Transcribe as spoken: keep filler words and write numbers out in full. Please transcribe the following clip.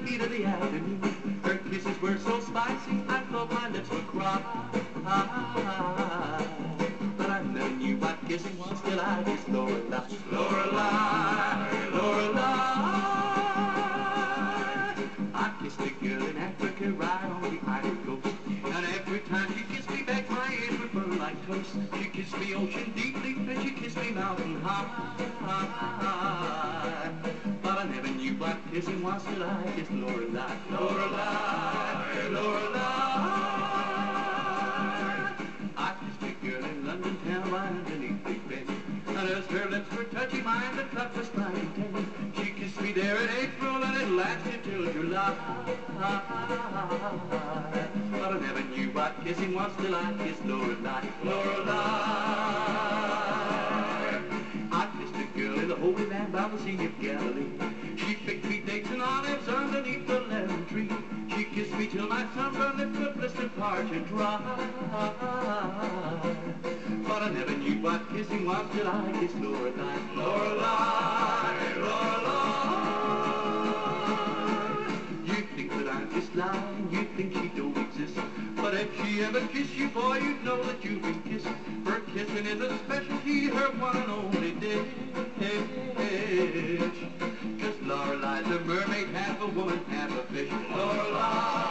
heat of the afternoon. Her kisses were so spicy, I thought my lips would cry. But I never knew what kissing was till I kissed Lorelei. Lorelei, Lorelei. I kissed a girl in Africa right on the Ivory Coast, and every time she kissed me back, my ears would burn like toast. She kissed me ocean deeply, and she kissed me mountain high. But I never knew what kissing was till I kissed Lorelei. Lorelei, Lorelei. I kissed a girl in London town right underneath Big Ben, and as her lips were touching mine, the clock was striking ten. She kissed me there in April, and it lasted till July. But I never knew what kissing was till I kissed Lorelei. Lorelei. I kissed a girl in the Holy Land by the Sea of Galilee. She picked me dates and olives underneath the lemon tree. She kissed me till my sunburned lips were blistered, parched and dry. But I never knew what kissing was till I kissed Lorelei. Lorelei, Lorelei. You think that I'm just lying, you think she don't exist, but if she ever kissed you, boy, you'd know that you've been kissed. Her kissing is a specialty, her one and only dish. 'Cause Lorelei's a mermaid, half a woman, half a fish. Lorelei.